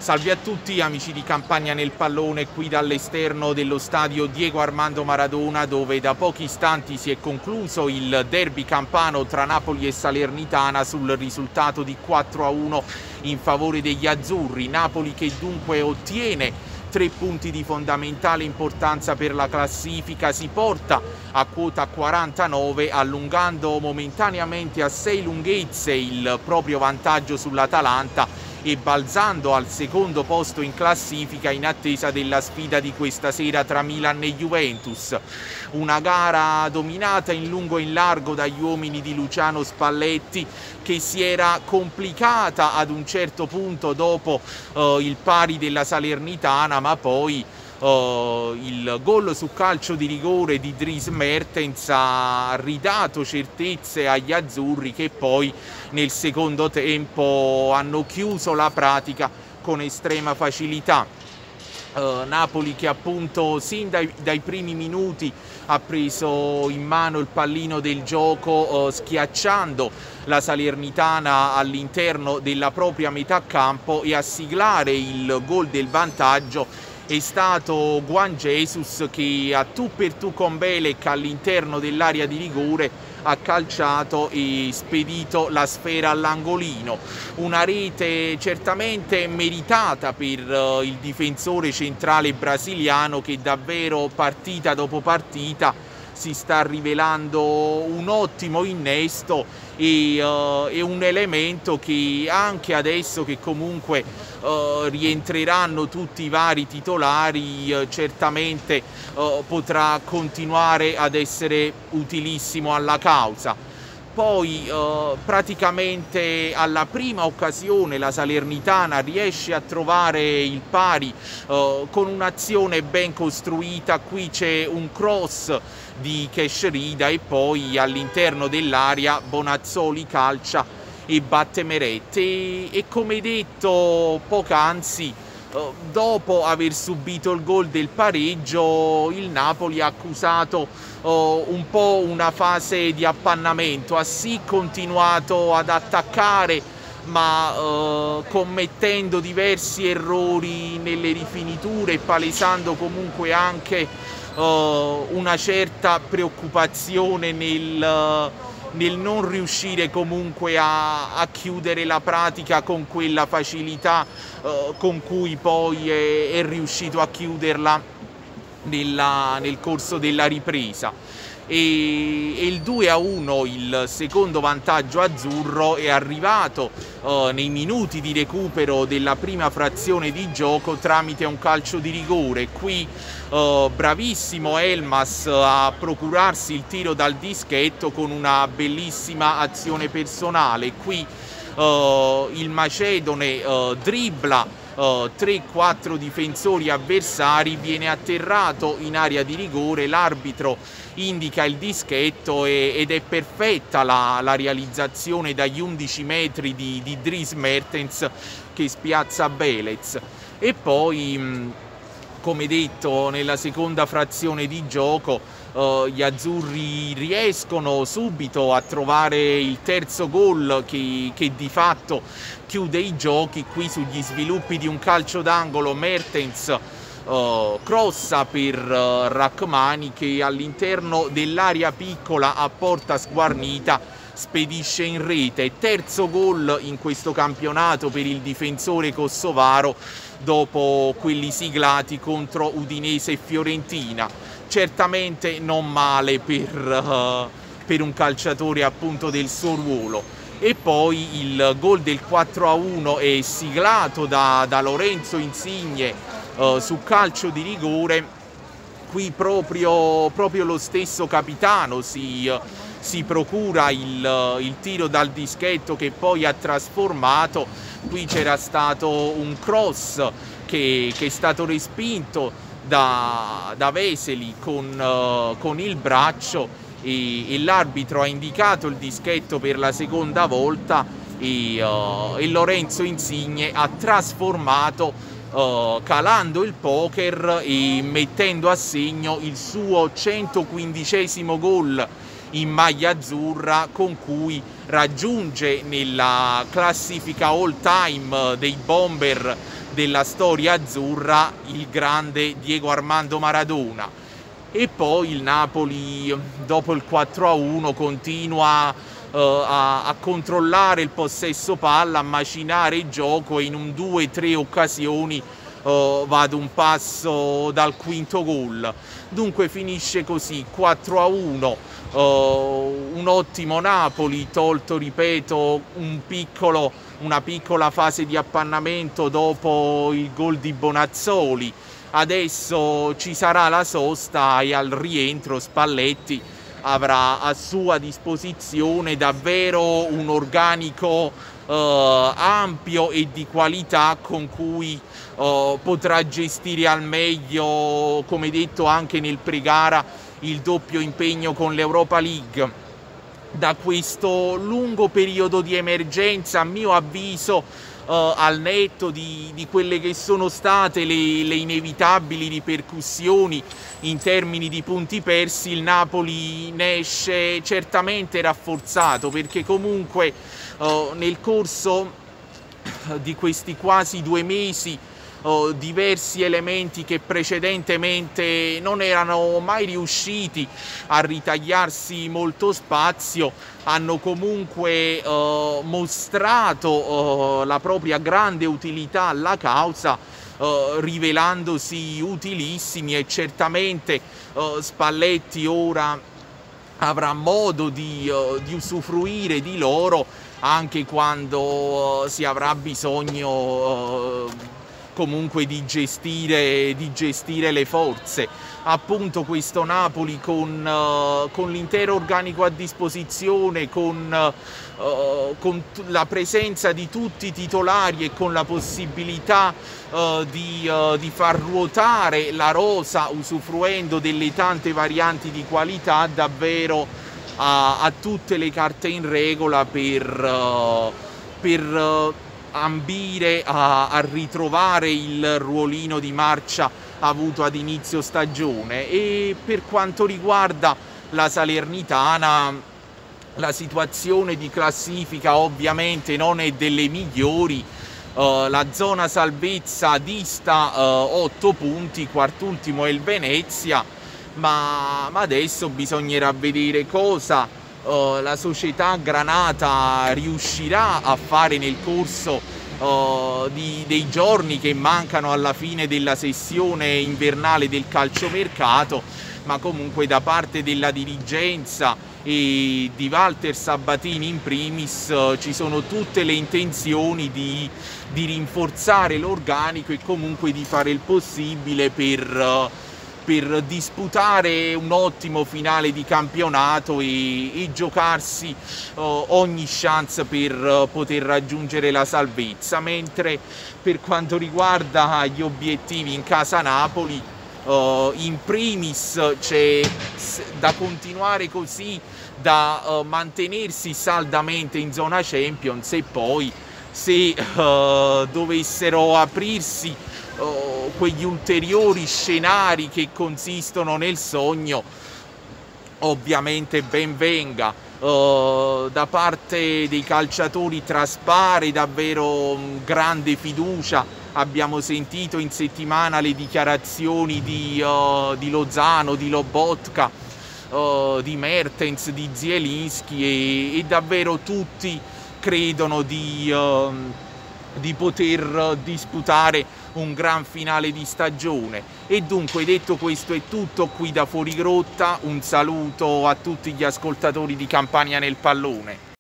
Salve a tutti amici di Campagna nel Pallone, qui dall'esterno dello stadio Diego Armando Maradona, dove da pochi istanti si è concluso il derby campano tra Napoli e Salernitana sul risultato di 4-1 in favore degli azzurri. Napoli che dunque ottiene 3 punti di fondamentale importanza per la classifica, si porta a quota 49, allungando momentaneamente a 6 lunghezze il proprio vantaggio sull'Atalanta e balzando al secondo posto in classifica in attesa della sfida di questa sera tra Milan e Juventus. Una gara dominata in lungo e in largo dagli uomini di Luciano Spalletti, che si era complicata ad un certo punto dopo il pari della Salernitana, ma poi il gol su calcio di rigore di Dries Mertens ha ridato certezze agli azzurri, che poi nel secondo tempo hanno chiuso la pratica con estrema facilità. Napoli che appunto sin dai primi minuti ha preso in mano il pallino del gioco, schiacciando la Salernitana all'interno della propria metà campo, e a siglare il gol del vantaggio è stato Juan Jesus, che a tu per tu con Belek all'interno dell'area di rigore ha calciato e spedito la sfera all'angolino. Una rete certamente meritata per il difensore centrale brasiliano, che davvero partita dopo partita si sta rivelando un ottimo innesto e un elemento che anche adesso che comunque rientreranno tutti i vari titolari, certamente potrà continuare ad essere utilissimo alla causa. Poi praticamente alla prima occasione la Salernitana riesce a trovare il pari con un'azione ben costruita. Qui c'è un cross di Kesherida e poi all'interno dell'area Bonazzoli calcia e batte Meret, e come detto poc'anzi, dopo aver subito il gol del pareggio, il Napoli ha accusato un po' una fase di appannamento. Ha sì continuato ad attaccare, ma commettendo diversi errori nelle rifiniture, palesando comunque anche una certa preoccupazione nel non riuscire comunque a chiudere la pratica con quella facilità con cui poi è riuscito a chiuderla nel corso della ripresa. E il 2-1, il secondo vantaggio azzurro, è arrivato nei minuti di recupero della prima frazione di gioco tramite un calcio di rigore. Qui bravissimo Elmas a procurarsi il tiro dal dischetto con una bellissima azione personale. Qui il macedone dribbla 3-4 difensori avversari, viene atterrato in area di rigore, l'arbitro indica il dischetto ed è perfetta la realizzazione dagli 11 metri di Dries Mertens, che spiazza Belez. E poi, come detto, nella seconda frazione di gioco gli azzurri riescono subito a trovare il terzo gol che di fatto chiude i giochi. Qui sugli sviluppi di un calcio d'angolo Mertens crossa per Rachmani, che all'interno dell'area piccola a porta sguarnita spedisce in rete. Terzo gol in questo campionato per il difensore kosovaro, dopo quelli siglati contro Udinese e Fiorentina. Certamente non male per un calciatore appunto del suo ruolo. E poi il gol del 4-1 è siglato da Lorenzo Insigne su calcio di rigore. Qui proprio lo stesso capitano si procura il tiro dal dischetto, che poi ha trasformato. Qui c'era stato un cross che è stato respinto da Vesely con il braccio, e l'arbitro ha indicato il dischetto per la seconda volta, e Lorenzo Insigne ha trasformato calando il poker e mettendo a segno il suo 115° gol in maglia azzurra, con cui raggiunge nella classifica all time dei bomber della storia azzurra, il grande Diego Armando Maradona. E poi il Napoli dopo il 4-1 continua a controllare il possesso palla, a macinare il gioco e in un 2-3 occasioni va ad un passo dal quinto gol. Dunque finisce così 4-1, un ottimo Napoli, tolto, ripeto, una piccola fase di appannamento dopo il gol di Bonazzoli. Adesso ci sarà la sosta e al rientro Spalletti avrà a sua disposizione davvero un organico ampio e di qualità con cui potrà gestire al meglio, come detto anche nel pre-gara, il doppio impegno con l'Europa League. Da questo lungo periodo di emergenza, a mio avviso, al netto di quelle che sono state le inevitabili ripercussioni in termini di punti persi, il Napoli ne esce certamente rafforzato, perché comunque nel corso di questi quasi 2 mesi diversi elementi che precedentemente non erano mai riusciti a ritagliarsi molto spazio hanno comunque mostrato la propria grande utilità alla causa, rivelandosi utilissimi, e certamente Spalletti ora avrà modo di usufruire di loro anche quando si avrà bisogno comunque di gestire le forze. Appunto questo Napoli con l'intero organico a disposizione, con la presenza di tutti i titolari e con la possibilità di far ruotare la rosa usufruendo delle tante varianti di qualità, davvero ha tutte le carte in regola per ambire a ritrovare il ruolino di marcia avuto ad inizio stagione. E per quanto riguarda la Salernitana, la situazione di classifica ovviamente non è delle migliori. La zona salvezza dista 8 punti, quart'ultimo è il Venezia, ma adesso bisognerà vedere cosa la società granata riuscirà a fare nel corso dei giorni che mancano alla fine della sessione invernale del calciomercato, ma comunque da parte della dirigenza e di Walter Sabatini in primis ci sono tutte le intenzioni di rinforzare l'organico e comunque di fare il possibile per disputare un ottimo finale di campionato e giocarsi ogni chance per poter raggiungere la salvezza. Mentre per quanto riguarda gli obiettivi in casa Napoli, in primis c'è da continuare così, da mantenersi saldamente in zona Champions, e poi se dovessero aprirsi quegli ulteriori scenari che consistono nel sogno, ovviamente ben venga. Da parte dei calciatori traspare davvero grande fiducia. Abbiamo sentito in settimana le dichiarazioni di Lozano, di Lobotka, di Mertens, di Zielinski, e davvero tutti credono di poter disputare un gran finale di stagione. E dunque, detto questo, è tutto qui da Fuorigrotta. Un saluto a tutti gli ascoltatori di Campania nel pallone.